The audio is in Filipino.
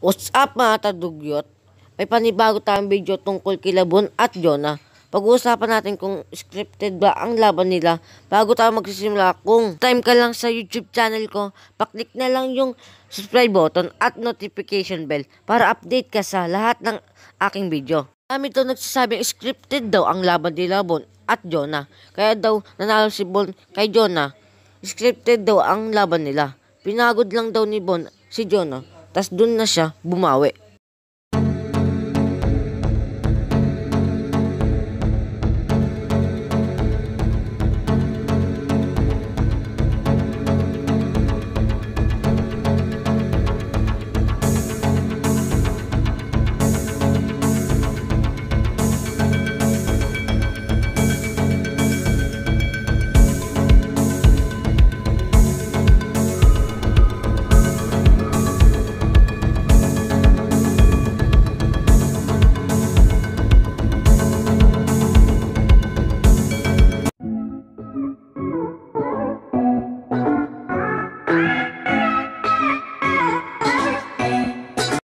What's up mga tadugyot? May panibago tayong video tungkol kila Bon at Jonah. Pag-uusapan natin kung scripted ba ang laban nila. Bago tayo magsisimula, kung time ka lang sa YouTube channel ko, paklik na lang yung subscribe button at notification bell para update ka sa lahat ng aking video. Kami to nagsasabing scripted daw ang laban nila Bon at Jonah. Kaya daw nanalo si Bon kay Jonah. Scripted daw ang laban nila. Pinagod lang daw ni Bon si Jonah. Tas dun na siya bumawi.